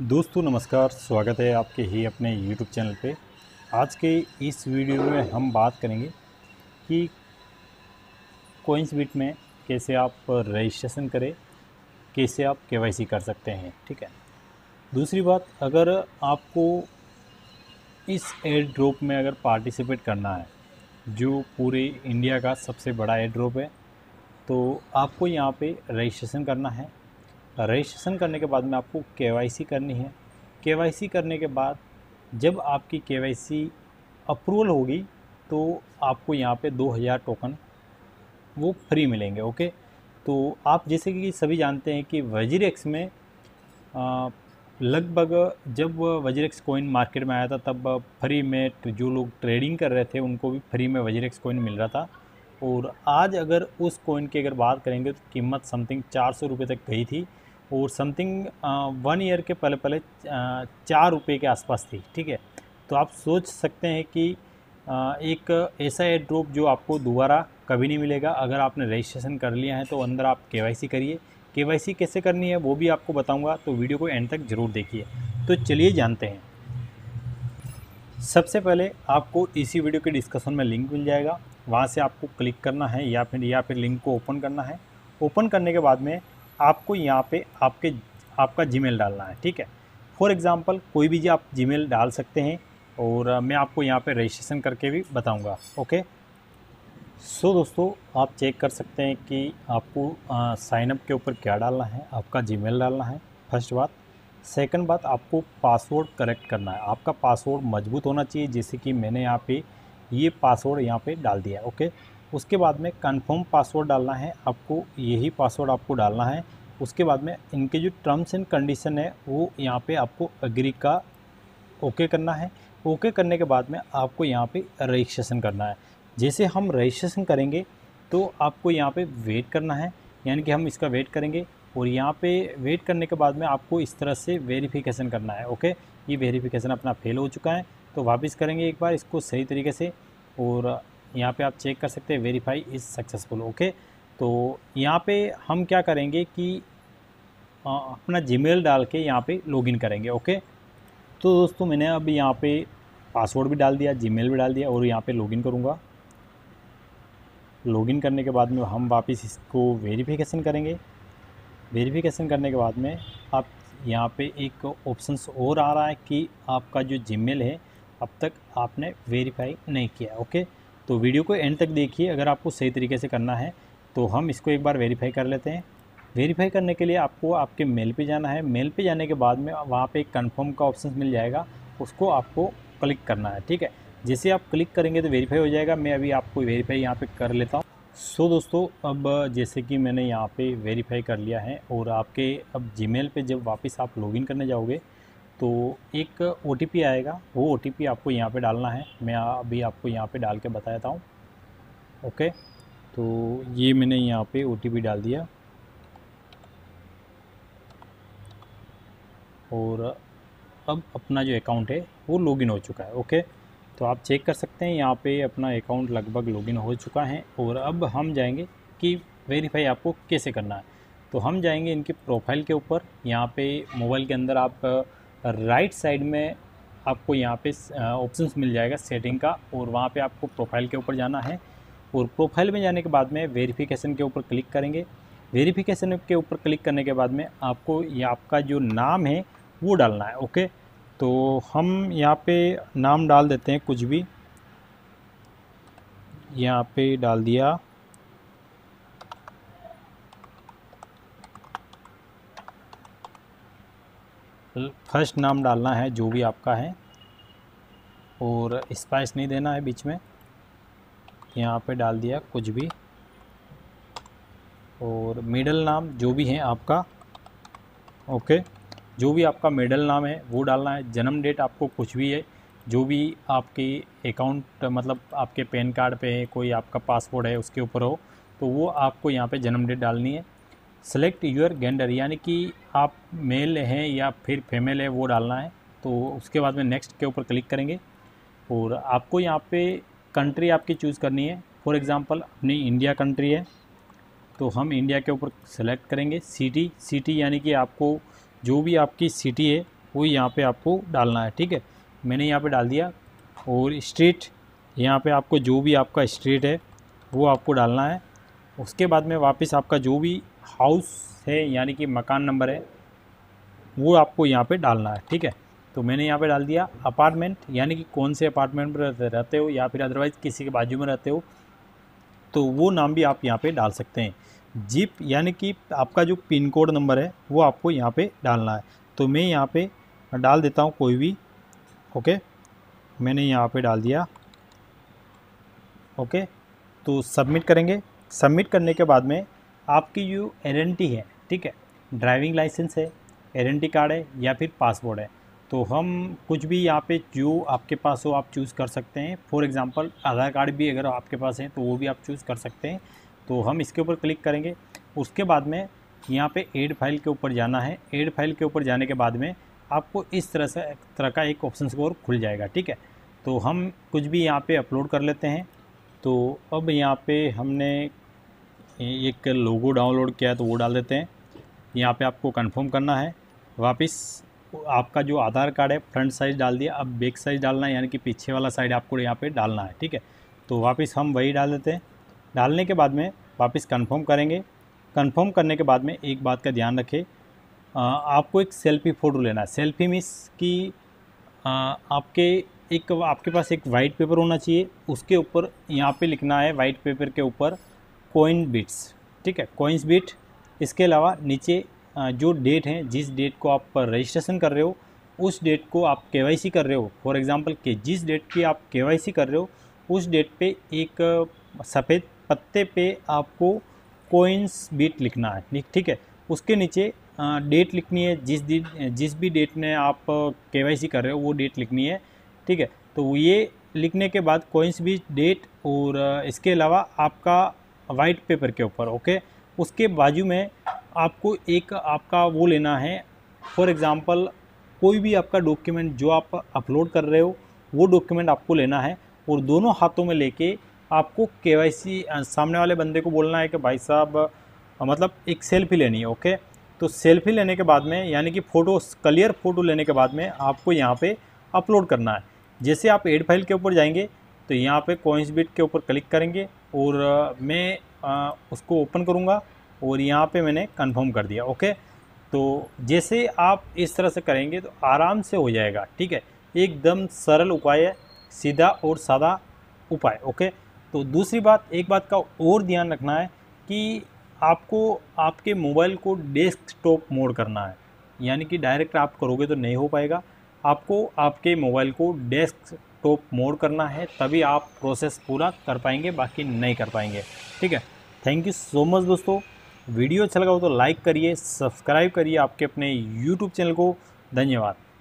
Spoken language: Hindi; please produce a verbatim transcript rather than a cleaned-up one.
दोस्तों नमस्कार, स्वागत है आपके ही अपने यूट्यूब चैनल पे। आज के इस वीडियो में हम बात करेंगे कि कोइंसबिट में कैसे आप रजिस्ट्रेशन करें, कैसे आप केवाईसी कर सकते हैं। ठीक है। दूसरी बात, अगर आपको इस एयर ड्रॉप में अगर पार्टिसिपेट करना है, जो पूरे इंडिया का सबसे बड़ा एयर ड्रॉप है, तो आपको यहाँ पे रजिस्ट्रेशन करना है। रजिस्ट्रेशन करने के बाद में आपको केवाईसी करनी है। केवाईसी करने के बाद जब आपकी केवाईसी अप्रूवल होगी तो आपको यहाँ पे दो हज़ार टोकन वो फ्री मिलेंगे। ओके। तो आप जैसे कि सभी जानते हैं कि वजीरेक्स में आ, लगभग जब वजीरेक्स कॉइन मार्केट में आया था तब फ्री में जो लोग ट्रेडिंग कर रहे थे उनको भी फ्री में वजीरेक्स कॉइन मिल रहा था। और आज अगर उस कॉइन की अगर बात करेंगे तो कीमत समथिंग चार सौ रुपये तक गई थी और समथिंग वन ईयर के पहले पहले चार रुपये के आसपास थी। ठीक है। तो आप सोच सकते हैं कि आ, एक ऐसा एयर ड्रॉप जो आपको दोबारा कभी नहीं मिलेगा। अगर आपने रजिस्ट्रेशन कर लिया है तो अंदर आप केवाईसी करिए। केवाईसी कैसे करनी है वो भी आपको बताऊंगा, तो वीडियो को एंड तक ज़रूर देखिए। तो चलिए जानते हैं। सबसे पहले आपको इसी वीडियो के डिस्कशन में लिंक मिल जाएगा, वहाँ से आपको क्लिक करना है या फिर या फिर लिंक को ओपन करना है। ओपन करने के बाद में आपको यहाँ पे आपके आपका जीमेल डालना है। ठीक है। फॉर एग्ज़ाम्पल कोई भी जी आप जीमेल डाल सकते हैं और मैं आपको यहाँ पे रजिस्ट्रेशन करके भी बताऊँगा। ओके। सो so, दोस्तों आप चेक कर सकते हैं कि आपको साइनअप के ऊपर क्या डालना है। आपका जीमेल डालना है, फर्स्ट बात। सेकंड बात, आपको पासवर्ड करेक्ट करना है। आपका पासवर्ड मजबूत होना चाहिए, जैसे कि मैंने यहाँ पे ये पासवर्ड यहाँ पे डाल दिया है। ओके। उसके बाद में कंफर्म पासवर्ड डालना है, आपको यही पासवर्ड आपको डालना है। उसके बाद में इनके जो टर्म्स एंड कंडीशन है वो यहाँ पे आपको एग्री का ओके करना है। ओके करने के बाद में आपको यहाँ पे रजिस्ट्रेशन करना है। जैसे हम रजिस्ट्रेशन करेंगे तो आपको यहाँ पे वेट करना है, यानी कि हम इसका वेट करेंगे और यहाँ पे वेट करने के बाद में आपको इस तरह से वेरिफिकेशन करना है। ओके। ये वेरिफिकेशन अपना फेल हो चुका है तो वापस करेंगे एक बार इसको सही तरीके से और यहाँ पे आप चेक कर सकते हैं वेरीफाई इज़ सक्सेसफुल। ओके। तो यहाँ पे हम क्या करेंगे कि आ, अपना जीमेल डाल के यहाँ पे लॉगिन करेंगे। ओके। तो दोस्तों मैंने अब यहाँ पे पासवर्ड भी डाल दिया, जीमेल भी डाल दिया और यहाँ पे लॉगिन करूँगा। लॉगिन करने के बाद में हम वापस इसको वेरिफिकेशन करेंगे। वेरिफिकेशन करने के बाद में आप यहाँ पे एक ऑप्शंस और आ रहा है कि आपका जो जीमेल है अब तक आपने वेरीफाई नहीं किया। ओके। तो वीडियो को एंड तक देखिए, अगर आपको सही तरीके से करना है तो हम इसको एक बार वेरीफाई कर लेते हैं। वेरीफाई करने के लिए आपको आपके मेल पे जाना है। मेल पे जाने के बाद में वहाँ पे एक कन्फर्म का ऑप्शन मिल जाएगा, उसको आपको क्लिक करना है। ठीक है। जैसे आप क्लिक करेंगे तो वेरीफाई हो जाएगा। मैं अभी आपको वेरीफाई यहाँ पे कर लेता हूँ। सो दोस्तों अब जैसे कि मैंने यहाँ पे वेरीफाई कर लिया है और आपके अब जीमेल पे जब वापस आप लॉगिन करने जाओगे तो एक ओटीपी आएगा, वो ओटीपी आपको यहाँ पे डालना है। मैं अभी आपको यहाँ पे डाल के बता देता हूँ। ओके। तो ये मैंने यहाँ पे ओटीपी डाल दिया और अब अपना जो अकाउंट है वो लॉगिन हो चुका है। ओके। तो आप चेक कर सकते हैं यहाँ पे अपना अकाउंट लगभग लॉगिन हो चुका है और अब हम जाएंगे कि वेरीफाई आपको कैसे करना है। तो हम जाएंगे इनकी प्रोफाइल के ऊपर। यहाँ पे मोबाइल के अंदर आप राइट साइड में आपको यहाँ पे ऑप्शंस मिल जाएगा सेटिंग का और वहाँ पे आपको प्रोफाइल के ऊपर जाना है और प्रोफाइल में जाने के बाद में वेरिफिकेशन के ऊपर क्लिक करेंगे। वेरिफिकेशन के ऊपर क्लिक करने के बाद में आपको ये आपका जो नाम है वो डालना है। ओके। तो हम यहाँ पे नाम डाल देते हैं कुछ भी, यहाँ पे डाल दिया फर्स्ट नाम डालना है जो भी आपका है और स्पेस नहीं देना है बीच में। यहाँ पे डाल दिया कुछ भी और मिडिल नाम जो भी है आपका। ओके। जो भी आपका मिडिल नाम है वो डालना है। जन्म डेट आपको कुछ भी है, जो भी आपकी अकाउंट मतलब आपके पैन कार्ड पे है, कोई आपका पासपोर्ट है उसके ऊपर हो तो वो आपको यहाँ पे जन्म डेट डालनी है। सेलेक्ट यूर जेंडर, यानी कि आप मेल हैं या फिर फीमेल है वो डालना है। तो उसके बाद में नेक्स्ट के ऊपर क्लिक करेंगे और आपको यहाँ पे कंट्री आपकी चूज़ करनी है। फॉर एग्ज़ाम्पल अपनी इंडिया कंट्री है तो हम इंडिया के ऊपर सेलेक्ट करेंगे। सिटी, सिटी यानी कि आपको जो भी आपकी सिटी है वो यहाँ पे आपको डालना है। ठीक है, मैंने यहाँ पे डाल दिया। और स्ट्रीट, यहाँ पे आपको जो भी आपका स्ट्रीट है वो आपको डालना है। उसके बाद में वापस आपका जो भी हाउस है यानी कि मकान नंबर है वो आपको यहाँ पे डालना है। ठीक है, तो मैंने यहाँ पे डाल दिया अपार्टमेंट, यानी कि कौन से अपार्टमेंट में रहते हो या फिर अदरवाइज़ किसी के बाजू में रहते हो तो वो नाम भी आप यहाँ पे डाल सकते हैं। जिप यानी कि आपका जो पिन कोड नंबर है वो आपको यहाँ पे डालना है। तो मैं यहाँ पे डाल देता हूँ कोई भी। ओके, मैंने यहाँ पे डाल दिया। ओके, तो सबमिट करेंगे। सबमिट करने के बाद में आपकी जो आइडेंटिटी है, ठीक है, ड्राइविंग लाइसेंस है, आइडेंटिटी कार्ड है या फिर पासपोर्ट है, तो हम कुछ भी यहाँ पे जो आपके पास हो आप चूज़ कर सकते हैं। फॉर एग्जांपल आधार कार्ड भी अगर आपके पास है तो वो भी आप चूज़ कर सकते हैं। तो हम इसके ऊपर क्लिक करेंगे। उसके बाद में यहाँ पे ऐड फाइल के ऊपर जाना है। ऐड फाइल के ऊपर जाने के बाद में आपको इस तरह से तरह का एक ऑप्शन स्कोर खुल जाएगा। ठीक है, तो हम कुछ भी यहाँ पे अपलोड कर लेते हैं। तो अब यहाँ पे हमने एक लोगो डाउनलोड किया है तो वो डाल देते हैं। यहाँ पे आपको कंफर्म करना है। वापस आपका जो आधार कार्ड है फ्रंट साइज़ डाल दिया, अब बैक साइज़ डालना है, यानी कि पीछे वाला साइड आपको यहाँ पे डालना है। ठीक है, तो वापस हम वही डाल देते हैं। डालने के बाद में वापस कंफर्म करेंगे। कंफर्म करने के बाद में एक बात का ध्यान रखें, आपको एक सेल्फी फ़ोटो लेना है। सेल्फी मीन्स कि आपके एक आपके पास एक वाइट पेपर होना चाहिए, उसके ऊपर यहाँ पे लिखना है वाइट पेपर के ऊपर कॉइन बिट्स। ठीक है, कॉइन्स बिट। इसके अलावा नीचे जो डेट है, जिस डेट को आप रजिस्ट्रेशन कर रहे हो उस डेट को आप केवाईसी कर रहे हो, फॉर एग्जांपल कि जिस डेट की आप केवाईसी कर रहे हो उस डेट पे एक सफ़ेद पत्ते पे आपको कॉइन्स बिट लिखना है। ठीक है, उसके नीचे डेट लिखनी है, जिस दिन जिस भी डेट में आप केवाईसी कर रहे हो वो डेट लिखनी है। ठीक है, तो ये लिखने के बाद कॉइन्स बिट डेट, और इसके अलावा आपका वाइट पेपर के ऊपर, ओके, उसके बाजू में आपको एक आपका वो लेना है। फॉर एग्ज़ाम्पल कोई भी आपका डॉक्यूमेंट जो आप अपलोड कर रहे हो वो डॉक्यूमेंट आपको लेना है, और दोनों हाथों में लेके आपको केवाईसी सामने वाले बंदे को बोलना है कि भाई साहब मतलब एक सेल्फी लेनी है। ओके, तो सेल्फी लेने के बाद में यानी कि फ़ोटो क्लियर फ़ोटो लेने के बाद में आपको यहाँ पे अपलोड करना है। जैसे आप एड फाइल के ऊपर जाएंगे तो यहाँ पे कॉइन्स बिट के ऊपर क्लिक करेंगे और मैं आ, उसको ओपन करूँगा और यहाँ पे मैंने कंफर्म कर दिया। ओके, तो जैसे आप इस तरह से करेंगे तो आराम से हो जाएगा। ठीक है, एकदम सरल उपाय है, सीधा और सादा उपाय। ओके, तो दूसरी बात, एक बात का और ध्यान रखना है कि आपको आपके मोबाइल को डेस्कटॉप मोड करना है, यानी कि डायरेक्ट आप करोगे तो नहीं हो पाएगा। आपको आपके मोबाइल को डेस्कटॉप मोड करना है, तभी आप प्रोसेस पूरा कर पाएंगे, बाकी नहीं कर पाएंगे। ठीक है, थैंक यू सो मच दोस्तों। वीडियो अच्छा लगा हो तो लाइक करिए, सब्सक्राइब करिए आपके अपने यूट्यूब चैनल को। धन्यवाद।